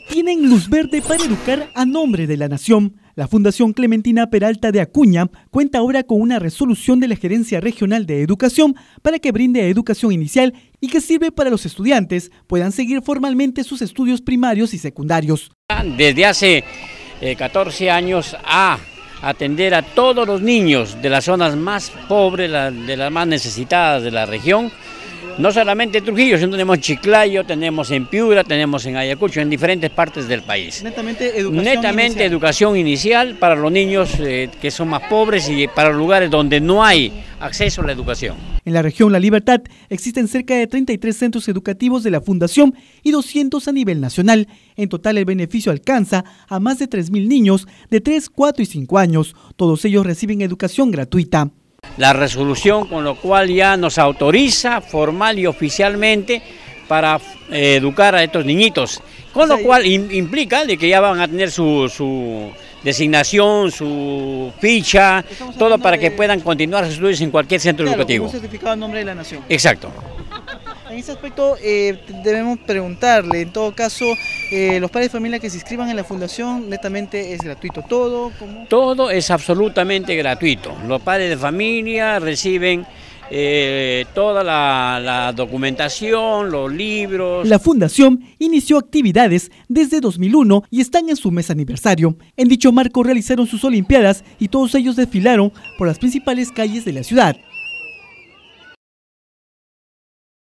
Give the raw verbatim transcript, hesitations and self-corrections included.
tienen luz verde para educar a nombre de la nación. La Fundación Clementina Peralta de Acuña cuenta ahora con una resolución de la Gerencia Regional de Educación para que brinde educación inicial y que sirve para los estudiantes puedan seguir formalmente sus estudios primarios y secundarios. Desde hace eh, catorce años a atender a todos los niños de las zonas más pobres, la, de las más necesitadas de la región. No solamente en Trujillo, sino tenemos en Chiclayo, tenemos en Piura, tenemos en Ayacucho, en diferentes partes del país. Netamente educación Netamente inicial. educación inicial para los niños eh, que son más pobres y para los lugares donde no hay acceso a la educación. En la región La Libertad existen cerca de treinta y tres centros educativos de la Fundación y doscientos a nivel nacional. En total el beneficio alcanza a más de tres mil niños de tres, cuatro y cinco años. Todos ellos reciben educación gratuita. La resolución con lo cual ya nos autoriza formal y oficialmente para eh, educar a estos niñitos, con lo cual im, implica de que ya van a tener su, su designación, su ficha, todo para que puedan continuar sus estudios en cualquier centro claro, educativo. Un certificado en nombre de la nación. Exacto. En ese aspecto eh, debemos preguntarle, en todo caso, eh, los padres de familia que se inscriban en la fundación, netamente es gratuito todo. ¿Cómo? Todo es absolutamente gratuito. Los padres de familia reciben eh, toda la, la documentación, los libros. La fundación inició actividades desde dos mil uno y están en su mes aniversario. En dicho marco realizaron sus olimpiadas y todos ellos desfilaron por las principales calles de la ciudad.